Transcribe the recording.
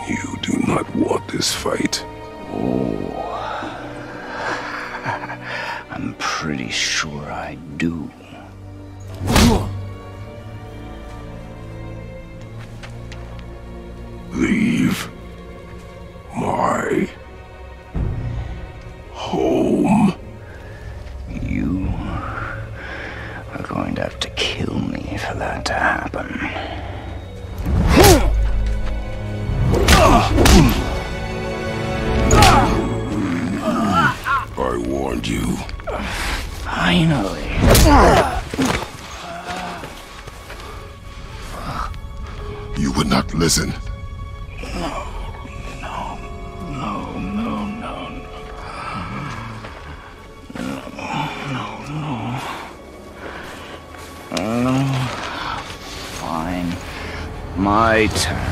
You do not want this fight. Oh, I'm pretty sure I do. Leave my home. You are going to have to kill me for that to happen. I warned you. Finally. You would not listen. No. Fine. My turn.